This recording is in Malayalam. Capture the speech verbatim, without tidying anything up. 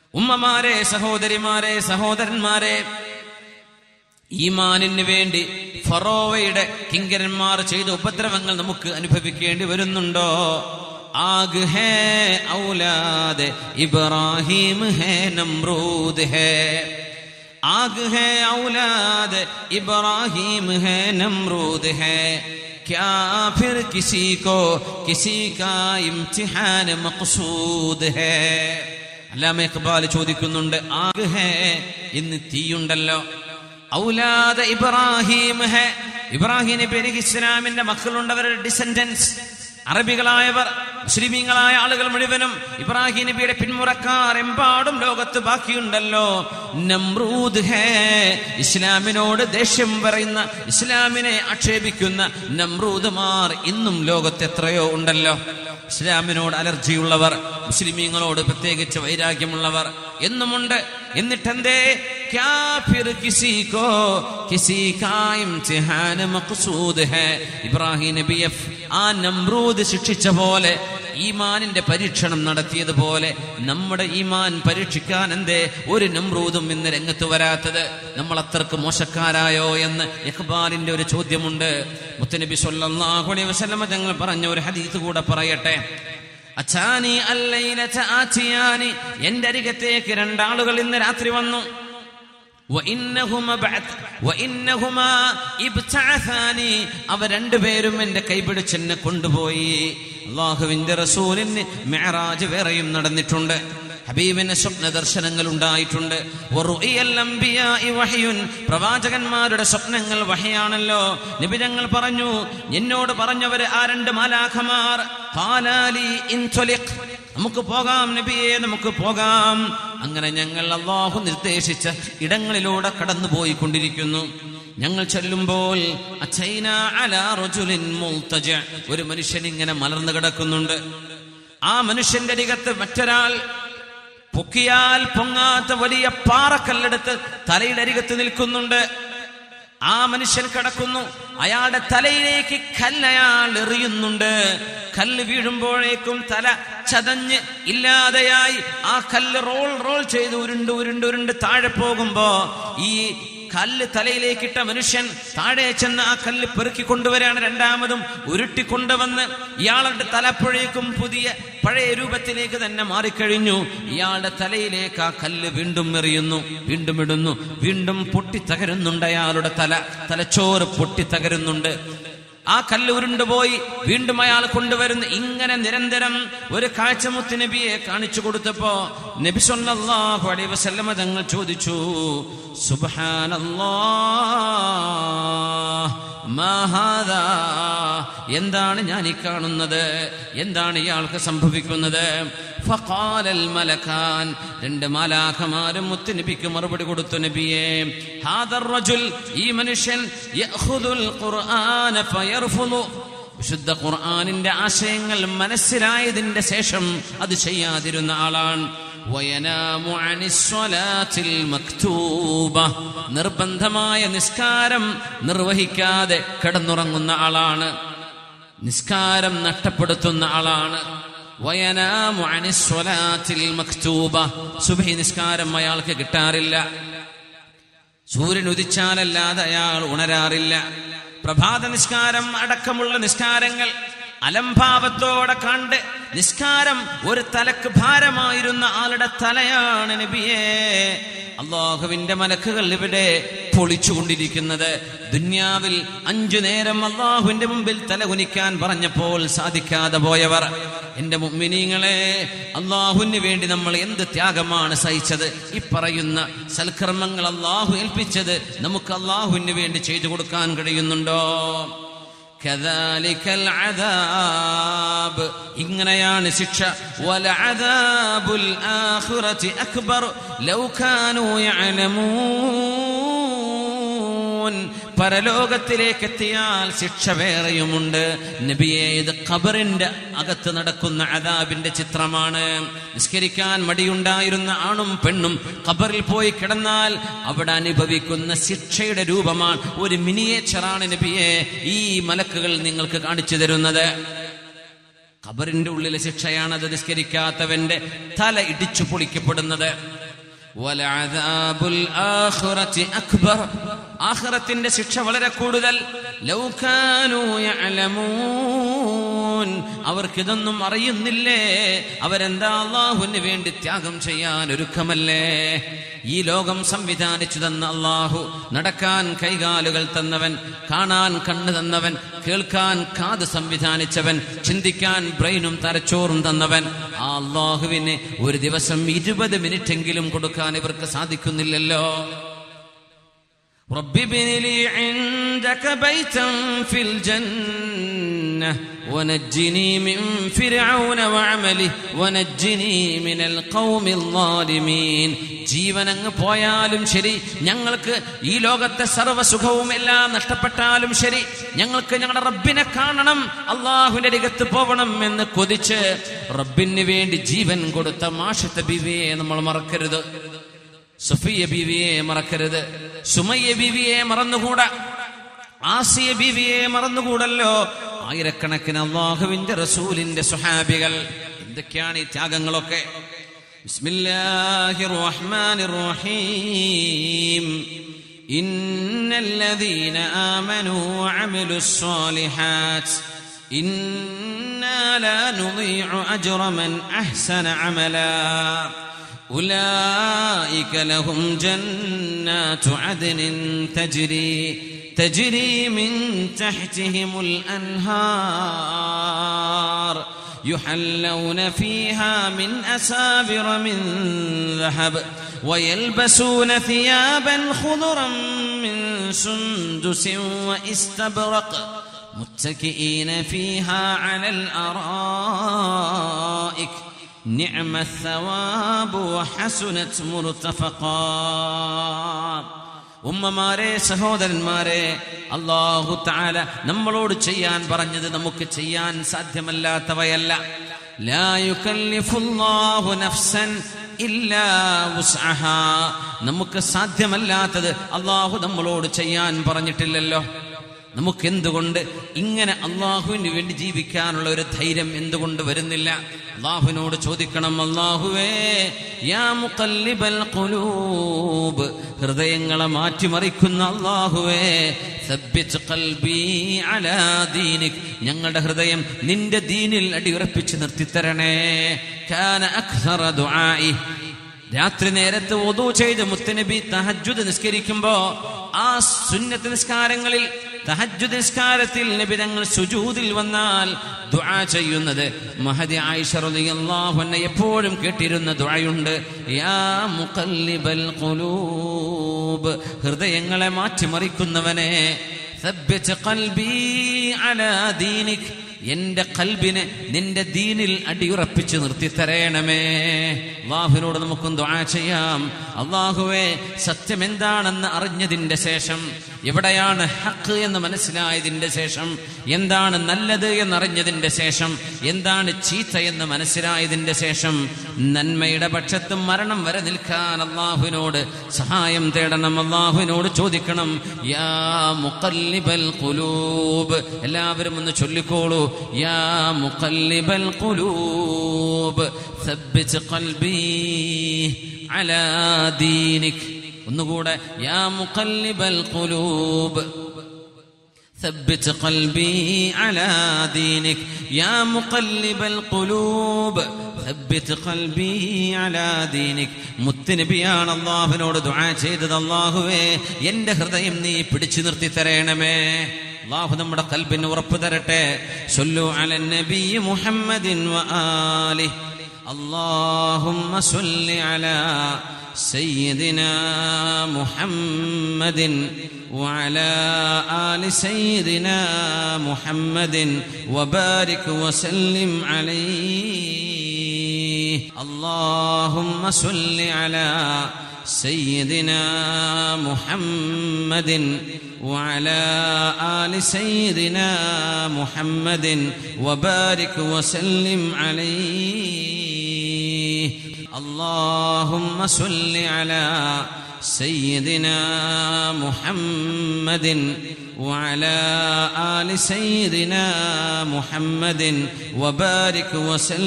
ഉമ്മമാരെ, സഹോദരിമാരെ, സഹോദരന്മാരെ, ഈമാനിന് വേണ്ടി ഫറോവയുടെ കിങ്കരന്മാർ ചെയ്ത ഉപദ്രവങ്ങൾ നമുക്ക് അനുഭവിക്കേണ്ടി വരുന്നുണ്ടോ? ആഗ് ഹേ ഔലാദ് ഇബ്രാഹിം ഹേ നമ്രൂദ് ഹേ, ആഗ് ഹേ ഔലാദ് ഇബ്രാഹിം ഹേ നമ്രൂദ് ഹേ, ക്യാ ഫിർ കിസി കോ കിസി കാ ഇംതിഹാൻ മഖ്സൂദ് ഹേ. അല്ലാമ ഇഖ്ബാൽ ചോദിക്കുന്നുണ്ട്, ആഗ് ഹേ, ഇന്ന് തീയുണ്ടല്ലോ, ഔലാദ് ഇബ്രാഹിം ഹേ, ഇബ്രാഹിം നബി ഇസ്ലാമിന്റെ മക്കളുണ്ടവരുടെ ഡിസെൻഡൻസ്, അറബികളായവർ, മുസ്ലിമീങ്ങളായ ആളുകൾ മുഴുവനും ഇബ്രാഹിം നബിയുടെ പിന്മുറക്കാർ എമ്പാടും ലോകത്ത് ബാക്കിയുണ്ടല്ലോ. നമ്രൂദ് ഹേ, ഇസ്ലാമിനോട് ദേഷ്യം പറയുന്ന, ഇസ്ലാമിനെ ആക്ഷേപിക്കുന്ന നമ്രൂദ്മാർ ഇന്നും ലോകത്ത് എത്രയോ ഉണ്ടല്ലോ. ഇസ്ലാമിനോട് അലർജിയുള്ളവർ, മുസ്ലിമീങ്ങളോട് പ്രത്യേകിച്ച് വൈരാഗ്യമുള്ളവർ എന്നുമുണ്ട്. എന്നിട്ടെന്തേ? ഇബ്രാഹിം നബിയെ ആ നമ്രൂദ് ശിക്ഷിച്ച പോലെ, ഈമാനിന്റെ പരീക്ഷണം നടത്തിയതുപോലെ നമ്മുടെ ഈമാൻ പരീക്ഷിക്കാൻ എന്തേ ഒരു നമ്രൂദും ഇന്ന് രംഗത്ത് വരാത്തത്? നമ്മൾ അത്രക്ക് മോശക്കാരായോ എന്ന് ഇഖ്ബാലിന്റെ ഒരു ചോദ്യമുണ്ട്. മുത്തുനബി സ്വല്ലല്ലാഹു അലൈഹി വസല്ലം തങ്ങൾ പറഞ്ഞ ഒരു ഹദീസ് കൂടെ പറയട്ടെ. അച്ചാനി അല്ലൈലത ആതിയാനി, എന്റെ അരികത്തേക്ക് രണ്ടാളുകൾ ഇന്ന് രാത്രി വന്നു. അവർ രണ്ടുപേരും എന്റെ കൈപിടിച്ച് എന്നെ കൊണ്ടുപോയി. അല്ലാഹുവിന്റെ റസൂലിന് മിഅ്റാജ് വേറെയും നടന്നിട്ടുണ്ട്, ഹബീബിന് സ്വപ്ന ദർശനങ്ങൾ ഉണ്ടായിട്ടുണ്ട്. പ്രവാചകന്മാരുടെ സ്വപ്നങ്ങൾ വഹയാണല്ലോ. നബി തങ്ങൾ പറഞ്ഞു, എന്നോട് പറഞ്ഞവര് ആ രണ്ട് മാലാഖമാർ, നമുക്ക് പോകാം നബിയെ, നമുക്ക് പോകാം. അങ്ങനെ ഞങ്ങൾ അല്ലാഹു നിർദ്ദേശിച്ച ഇടങ്ങളിലൂടെ കടന്നു പോയിക്കൊണ്ടിരിക്കുന്നു. ഞങ്ങൾ ചെല്ലുമ്പോൾ ഒരു മനുഷ്യൻ ഇങ്ങനെ മലർന്നു കിടക്കുന്നുണ്ട്. ആ മനുഷ്യന്റെ അരികത്ത് മറ്റൊരാൾ പൊക്കിയാൽ പൊങ്ങാത്ത വലിയ പാറക്കല്ലെടുത്ത് തലയുടെ അരികത്ത് നിൽക്കുന്നുണ്ട്. ആ മനുഷ്യൻ കിടക്കുന്നു, അയാളുടെ തലയിലേക്ക് കല്ലയാൾ എറിയുന്നുണ്ട്. കല്ല് വീഴുമ്പോഴേക്കും തല ചതഞ്ഞ് ഇല്ലാതെയായി ആ കല്ല് റോൾ റോൾ ചെയ്ത് ഉരുണ്ട് ഉരുണ്ട് ഉരുണ്ട് താഴെ പോകുമ്പോ ഈ കല്ല് തലയിലേക്കിട്ട മനുഷ്യൻ താഴെ ചെന്ന് ആ കല്ല് പെറുക്കി കൊണ്ടുവരാണ്. രണ്ടാമതും ഉരുട്ടിക്കൊണ്ടുവന്ന് ഇയാളുടെ തലപ്പോഴേക്കും പുതിയ പഴയ രൂപത്തിലേക്ക് തന്നെ മാറിക്കഴിഞ്ഞു. ഇയാളുടെ തലയിലേക്ക് ആ കല്ല് വീണ്ടും എറിയുന്നു, വീണ്ടും ഇടുന്നു, വീണ്ടും പൊട്ടിത്തകരുന്നുണ്ട്. അയാളുടെ തല തലച്ചോറ് പൊട്ടിത്തകരുന്നുണ്ട്. ആ കല്ല് ഉരുണ്ടുപോയി, വീണ്ടും അയാൾ കൊണ്ടുവരുന്നു. ഇങ്ങനെ നിരന്തരം ഒരു കാഴ്ചമുത്ത് നബിയെ കാണിച്ചു കൊടുത്തപ്പോ നബി സല്ലല്ലാഹു അലൈഹി വസല്ലം തങ്ങൾ ചോദിച്ചു, സുബ്ഹാനല്ലാഹ് മാ ഹാദാ, എന്താണ് ഞാൻ ഈ കാണുന്നത്? എന്താണ് ഇയാൾക്ക് സംഭവിക്കുന്നത്? ഫഖാലൽ മലകാൻ, രണ്ട് മാലാഖമാരും മുത്ത് നബിക്ക് മറുപടി കൊടുത്തു, നബിയേ, ഹാദർ റജുൽ, ഈ മനുഷ്യൻ, യഖുദുൽ ഖുർആന ഫയർഫുദു, വിശുദ്ധ ഖുർആനിന്റെ ആശയങ്ങൾ മനസ്സിലായതിന്റെ ശേഷം അത് ചെയ്യാതിരുന്ന ആളാണ്. വയനാമു അനിസ്സലാത്തിൽ മക്തൂബ, നിർബന്ധമായ നിസ്കാരം നിർവഹിക്കാതെ കിടന്നുറങ്ങുന്ന ആളാണ്, നിസ്കാരം നഷ്ടപ്പെടുത്തുന്ന ആളാണ്. വയനാമു അനിസ്സലാത്തിൽ മക്തൂബ, സുബ്ഹി നിസ്കാരം അയാൾക്ക് കിട്ടാറില്ല. സൂര്യൻ ഉദിച്ചാലല്ലാതെ അയാൾ ഉണരാറില്ല. പ്രഭാത നിസ്കാരം അടക്കമുള്ള നിസ്കാരങ്ങൾ അലംഭാവത്തോടെ കണ്ട് നിസ്കാരം ഒരു തലക്ക് ഭാരമായിരുന്ന ആളുടെ തലയാണ് നബിയേ അല്ലാഹുവിന്റെ മലക്കുകൾ ഇവിടെ പൊളിച്ചുകൊണ്ടിരിക്കുന്നത്. ദുന്യാവിൽ അഞ്ചു നേരം അല്ലാഹുവിന്റെ മുമ്പിൽ തലകുനിക്കാൻ പറഞ്ഞപ്പോൾ സാധിക്കാതെ പോയവർ, എന്റെ മുഅ്മിനീങ്ങളെ, അല്ലാഹുവിന് വേണ്ടി നമ്മൾ എന്ത് ത്യാഗമാണ് സഹിച്ചത്. ഈ പറയുന്ന സൽക്കർമ്മങ്ങൾ അല്ലാഹു ഏൽപ്പിച്ചത് നമുക്ക് അല്ലാഹുവിന് വേണ്ടി ചെയ്തു കൊടുക്കാൻ കഴിയുന്നുണ്ടോ? കദാലികൽ അദാബ്, ഇങ്ങനെയാണ് ശിക്ഷ. വലഅദാബുൽ ആഖിറതി അക്ബർ ലൗ കാനൂ യഅലമൂൻ, പരലോകത്തിലേക്ക് എത്തിയാൽ ശിക്ഷ വേറെയുമുണ്ട്. നബിയെ, ഇത് ഖബറിന്റെ അകത്ത് നടക്കുന്ന അദാബിന്റെ ചിത്രമാണ്. നിസ്കരിക്കാൻ മടിയുണ്ടായിരുന്ന ആണും പെണ്ണും ഖബറിൽ പോയി കിടന്നാൽ അവിടെ അനുഭവിക്കുന്ന ശിക്ഷയുടെ രൂപമാണ്, ഒരു മിനിയേച്ചറാണ് നബിയെ ഈ മലക്കുകൾ നിങ്ങൾക്ക് കാണിച്ചു തരുന്നത്. ഖബറിന്റെ ഉള്ളിലെ ശിക്ഷയാണത്. നിസ്കരിക്കാത്തവന്റെ തല ഇടിച്ചു പൊളിക്കപ്പെടുന്നത്. വലഅദാബുൽ ആഖിറതി അക്ബർ, ആഖിറത്തിന്റെ ശിക്ഷ വളരെ കൂടുതൽ. ലൗ കാനൂ യഅലമൂൻ, അവർക്കിതൊന്നും അറിയുന്നില്ലേ? അവരെന്താ അല്ലാഹുവിന് വേണ്ടി ത്യാഗം ചെയ്യാൻ ഒരുക്കമല്ലേ? ഈ ലോകം സംവിധാനിച്ചു തന്ന അല്ലാഹു, നടക്കാൻ കൈകാലുകൾ തന്നവൻ, കാണാൻ കണ്ണ് തന്നവൻ, കേൾക്കാൻ കാത് സംവിധാനിച്ചവൻ, ചിന്തിക്കാൻ ബ്രെയിനും തലച്ചോറും തന്നവൻ, ആ അല്ലാഹുവിന് ഒരു ദിവസം ഇരുപത് മിനിറ്റെങ്കിലും കൊടുക്കാൻ ഇവർക്ക് സാധിക്കുന്നില്ലല്ലോ. റബ്ബി ബിനി ലീ ഇൻദക ബൈതൻ ഫിൽ ജന്ന വനജ്ജിനി മിൻ ഫിർഔന വഅമലിഹി വനജ്ജിനി മിനൽ ഖൗമിൽ ളാലിമീൻ. ജീവനങ്ങ് പോയാലും ശരി, ഞങ്ങൾക്ക് ഈ ലോകത്തെ സർവ്വസുഖവും എല്ലാം നഷ്ടപ്പെട്ടാലും ശരി, ഞങ്ങൾക്ക് ഞങ്ങളുടെ റബ്ബിനെ കാണണം, അല്ലാഹുവിന്റെ അരികത്ത് പോകണം എന്ന് കൊതിച്ച് റബ്ബിന് വേണ്ടി ജീവൻ കൊടുത്ത മാഷിത്ത ബീവിയെ നമ്മൾ മറക്കരുത്. സഫിയ ബീവിയെ മറക്കരുത്. സുമയ്യ ബീവിയെ മറന്നുകൂടാ. ആസിയ ബീവിയെ മറന്നുകൂടല്ലോ. ആയിരക്കണക്കിന് അല്ലാഹുവിന്റെ റസൂലിന്റെ സ്വഹാബികൾ. എന്തൊക്കെയാണ് ഈ ത്യാഗങ്ങളൊക്കെ? ബിസ്മില്ലാഹിർ റഹ്മാനിർ റഹീം. ഇന്നല്ലദീന ആമനൂ വഅമിലുസ് സ്വാലിഹാത്ത് ഇന്നാ ലാ നുളീഉ അജ്റ മൻ അഹ്സന അമലാ أولئك لهم جنات عدن تجري تجري من تحتهم الأنهار يحلون فيها من أساور من ذهب ويلبسون ثيابا خضرا من سندس واستبرق متكئين فيها على الأرائك نعم الثواب وحسنت مرتفقا. ഉമ്മമാരെ, സഹോദരന്മാരെ, അല്ലാഹു തആല നമ്മളോട് ചെയ്യാൻ പറഞ്ഞത് നമുക്ക് ചെയ്യാൻ സാധ്യമല്ലാത്തവയല്ല. ലാ യുകല്ലിഫുല്ലാഹു നഫ്സൻ ഇല്ലാ വുസ്അഹാ. നമുക്ക് സാധ്യമല്ലാത്തത് അല്ലാഹു നമ്മളോട് ചെയ്യാൻ പറഞ്ഞിട്ടില്ലല്ലോ. നമുക്കെന്തുകൊണ്ട് ഇങ്ങനെ അള്ളാഹുവിന് വേണ്ടി ജീവിക്കാനുള്ള ഒരു ധൈര്യം എന്തുകൊണ്ട് വരുന്നില്ല? അള്ളാഹുവിനോട് ചോദിക്കണം. അല്ലാഹുവേ, യാ മുഖല്ലിബൽ ഖുലൂബ്, ഹൃദയങ്ങളെ മാറ്റിമറിക്കുന്ന അല്ലാഹുവേ, സബ്ബിത് ഖൽബി അലാ ദീനിക്, ഞങ്ങളുടെ ഹൃദയം നിന്റെ ദീനിൽ അടിയുറപ്പിച്ച് നിർത്തിത്തരണേ. കാന അക്സറ ദുആഇ, രാത്രി നേരത്ത് വുദൂ ചെയ്ത് മുത്തനബി തഹജ്ജുദ് നിസ്കരിക്കുമ്പോ ആ സുന്നത്ത് നിസ്കാരങ്ങളിൽ, തഹജ്ജുദ് നിസ്കാരത്തിൽ നബി തങ്ങൾ സുജൂദിൽ വന്നാൽ ദുആ ചെയ്യുന്നത് മഹദി ആയിഷ റളിയല്ലാഹു അൻഹ എപ്പോഴും കേട്ടിരുന്ന ദുആയുണ്ട്. യാ മുഖല്ലിബൽ ഖുലൂബ്, ഹൃദയങ്ങളെ മാറ്റിമറിക്കുന്നവനെ, സബ്ബിത് ഖൽബി അലാ ദീനിക്, എന്റെ ഖൽബിനെ നിന്റെ ദീനിൽ അടിയുറപ്പിച്ച് നിർത്തിത്തരേണമേ. അല്ലാഹുവിനോട് നമുക്കും ദുആ ചെയ്യാം. അല്ലാഹുവേ, സത്യം എന്താണെന്ന് അറിഞ്ഞതിന്റെ ശേഷം, എവിടെയാണ് ഹഖ് എന്ന് മനസ്സിലായതിന്റെ ശേഷം, എന്താണ് നല്ലത് എന്നറിഞ്ഞതിന്റെ ശേഷം, എന്താണ് ചീത്ത എന്ന് മനസ്സിലായതിന്റെ ശേഷം, നന്മയുടെ പക്ഷത്ത് മരണം വരെ നിൽക്കാൻ അല്ലാഹുവിനോട് സഹായം തേടണം. അല്ലാഹുവിനോട് ചോദിക്കണം. യാ മുഖല്ലിബൽ ഖുലൂബ്, എല്ലാവരും ഒന്ന് ചൊല്ലിക്കോളൂ. യാ മുഖല്ലിബൽ ഖുലൂബ് സബ്ബിത് ഖൽബി അലാ ദീനിക്. ഒന്നുകൂടെ. യാ മുഖല്ലിബൽ ഖുലൂബ് സബ്ബിത് ഖൽബി അലാ ദീനിക്. യാ മുഖല്ലിബൽ ഖുലൂബ് സബ്ബിത് ഖൽബി അലാ ദീനിക്. മുത്തുനബിയാണ് അല്ലാഹുവിനോട് ദുആ ചെയ്തത്. അല്ലാഹുവേ, എന്റെ ഹൃദയം നീ പിടിച്ചു നിർത്തി തരണമേ. അല്ലാഹു നമ്മുടെ ഖൽബിന് ഉറപ്പ് തരട്ടെ. സല്ലു അലൻ നബി മുഹമ്മദിൻ വആലിഹി. اللهم صل على سيدنا محمد وعلى آل سيدنا محمد وبارك وسلم عليه. اللهم صل على سيدنا محمد وعلى آل سيدنا محمد وبارك وسلم عليه. اللهم صل على سيدنا محمد وعلى آل سيدنا محمد وبارك وسلم